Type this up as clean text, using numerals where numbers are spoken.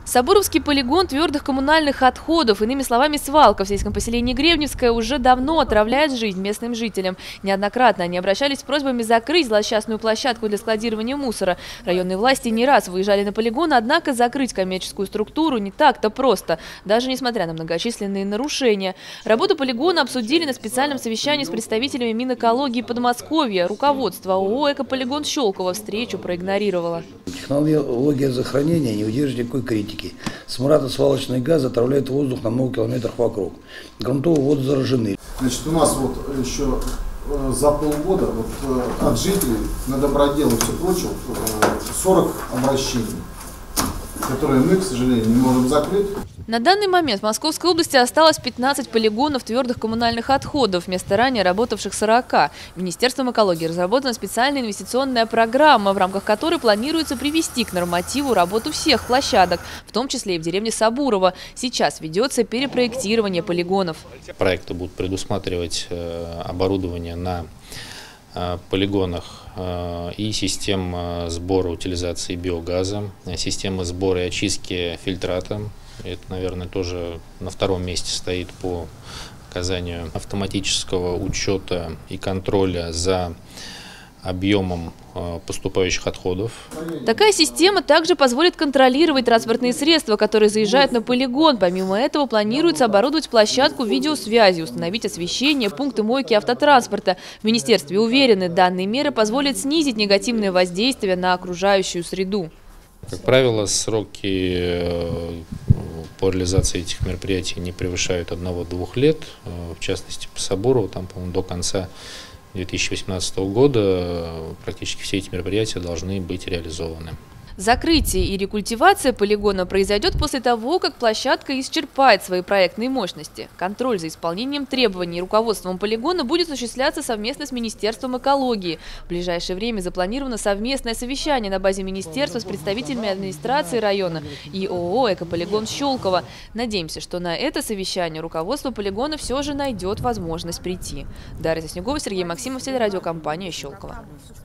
Сабуровский полигон твердых коммунальных отходов, иными словами свалка в сельском поселении Гребневское, уже давно отравляет жизнь местным жителям. Неоднократно они обращались с просьбами закрыть злосчастную площадку для складирования мусора. Районные власти не раз выезжали на полигон, однако закрыть коммерческую структуру не так-то просто, даже несмотря на многочисленные нарушения. Работу полигона обсудили на специальном совещании с представителями Минэкологии Подмосковья. Руководство ООО «Экополигон» Щелково встречу проигнорировало. Технология захоронения не выдержит никакой критики. Смрад и свалочный газ отравляют воздух на много километров вокруг. Грунтовые воды заражены. Значит, у нас вот еще за полгода от жителей на добродел и все прочее 40 обращений, которые мы, к сожалению, не можем закрыть. На данный момент в Московской области осталось 15 полигонов твердых коммунальных отходов, вместо ранее работавших 40. Министерством экологии разработана специальная инвестиционная программа, в рамках которой планируется привести к нормативу работу всех площадок, в том числе и в деревне Сабурово. Сейчас ведется перепроектирование полигонов. Проекты будут предусматривать оборудование на полигонах и систем сбора, утилизации биогаза, системы сбора и очистки фильтрата. Это, наверное, тоже на втором месте стоит по оказанию автоматического учета и контроля за объемом поступающих отходов. Такая система также позволит контролировать транспортные средства, которые заезжают на полигон. Помимо этого, планируется оборудовать площадку видеосвязью, установить освещение, пункты мойки автотранспорта. В министерстве уверены, данные меры позволят снизить негативное воздействие на окружающую среду. Как правило, сроки по реализации этих мероприятий не превышают 1-2 лет. В частности, по Сабурову, там, по-моему, до конца 2018 года практически все эти мероприятия должны быть реализованы. Закрытие и рекультивация полигона произойдет после того, как площадка исчерпает свои проектные мощности. Контроль за исполнением требований руководством полигона будет осуществляться совместно с Министерством экологии. В ближайшее время запланировано совместное совещание на базе министерства с представителями администрации района и ООО «Экополигон» Щелково. Надеемся, что на это совещание руководство полигона все же найдет возможность прийти. Дарья Заснегова, Сергей Максимов, телерадиокомпания Щелково.